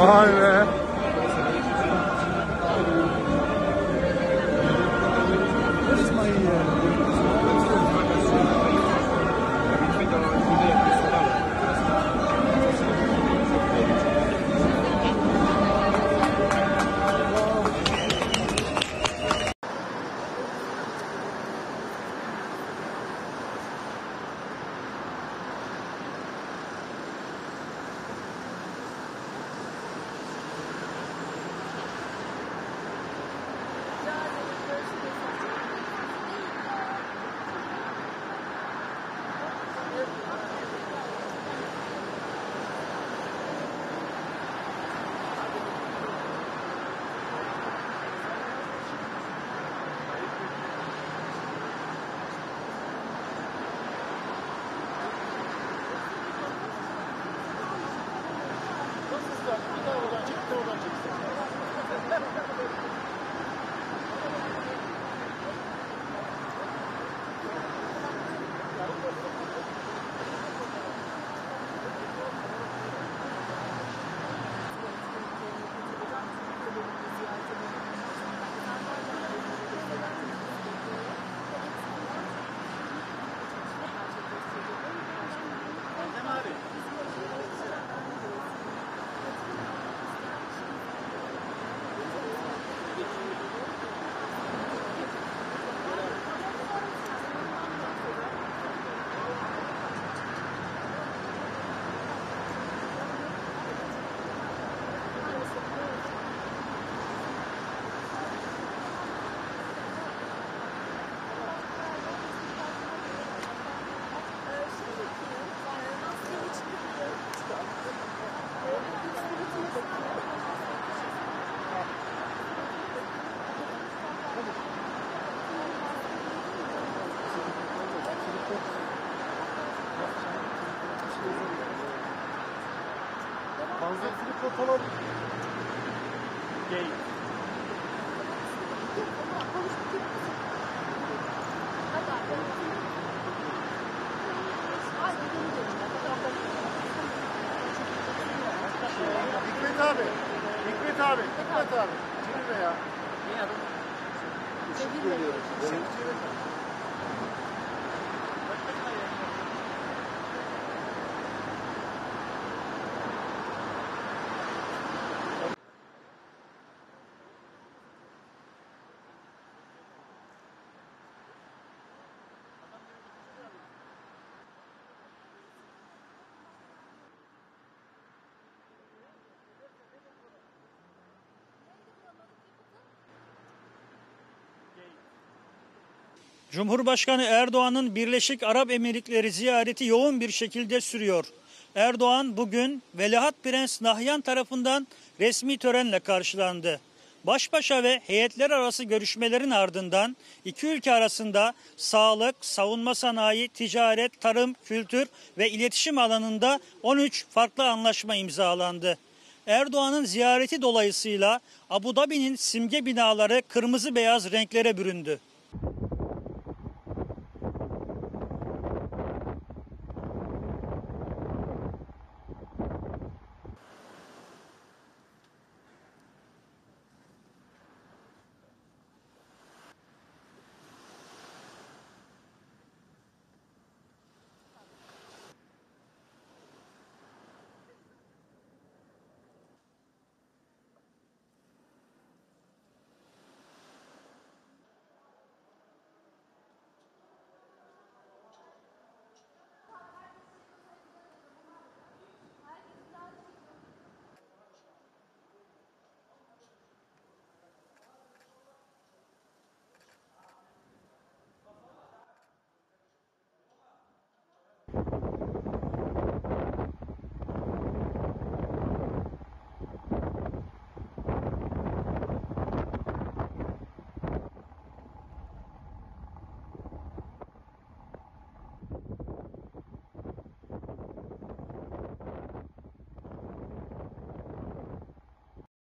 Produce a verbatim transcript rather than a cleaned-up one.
Vay be. Manzarasını fotoğraf gay. Hikmet abi, Hikmet abi, Hikmet abi. Çevir ya. Ne adı? Işık görüyoruz. Cumhurbaşkanı Erdoğan'ın Birleşik Arap Emirlikleri ziyareti yoğun bir şekilde sürüyor. Erdoğan bugün Veliaht Prens Nahyan tarafından resmi törenle karşılandı. Baş başa ve heyetler arası görüşmelerin ardından iki ülke arasında sağlık, savunma sanayi, ticaret, tarım, kültür ve iletişim alanında on üç farklı anlaşma imzalandı. Erdoğan'ın ziyareti dolayısıyla Abu Dhabi'nin simge binaları kırmızı beyaz renklere büründü.